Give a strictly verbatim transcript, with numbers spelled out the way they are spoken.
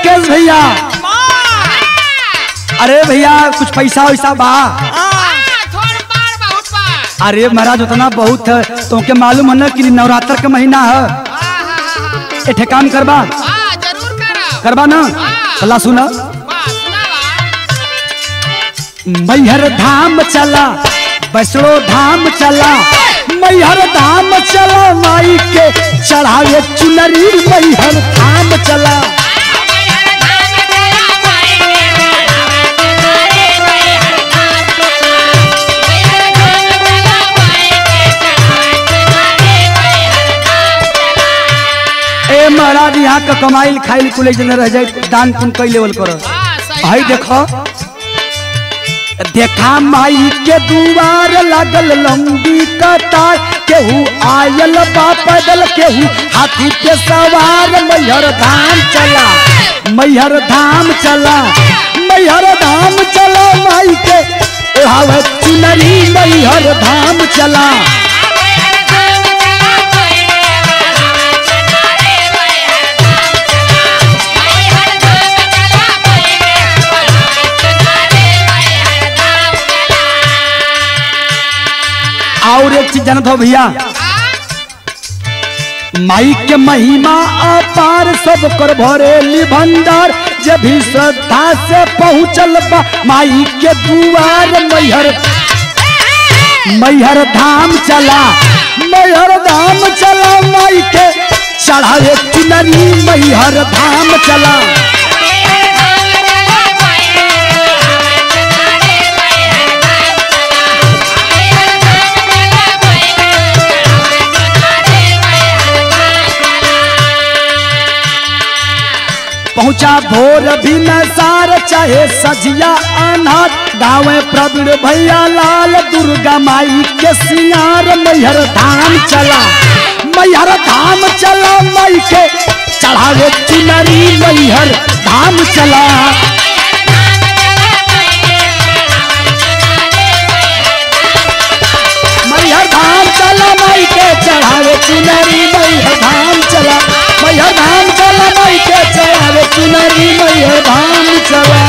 राकेश भैया। अरे भैया कुछ पैसा वैसा बा? अरे महाराज उतना बहुत है, तुमके मालूम है ना कि नवरात्र का महीना है। एक काम करबा करबा ना, चला सुना। मैहर धाम चला, वैष्णो धाम चला, मैहर धाम चला, माई के चढ़ावे चुनरी, मैहर धाम चला। ए महाराज यहाँ का कमाइल खाइल कुल रह जाए, दान पुण्य कई लेवल करो। भाई देखो देखा माई के दुआर लागल लंबी कतार, केहू आयल बा पैदल, केहू हाथी पे सवार, मैहर धाम चला, मैहर धाम चला, मैहर धाम चला, माई के ओढ़ावे चुनरी, मैहर धाम चला। और एक चीज जानत हो भैया, माई के महिमा अपार, सब कर भरेली भंडार, जब भी श्रद्धा से पहुँचल बा माई के दुआर, मैहर मैहर धाम चला, मैहर धाम चला, माई के चढ़ावे चुनरी, मैहर धाम चला। पहुँचा भोर भी नसार, चाहे सजिया अनार, गावे प्रवीण भैया लाल, दुर्गा माई के सिंगार, मैहर धाम चला, मैहर धाम चला, माई के चढ़ावे चुनरी, मैहर धाम चला। मैहर धाम चला, माई के चढ़ावे चुनरी, मैहर धाम चला, मैहर धाम चला, माई के चढ़ावे चुनरी, मैहर धाम चला।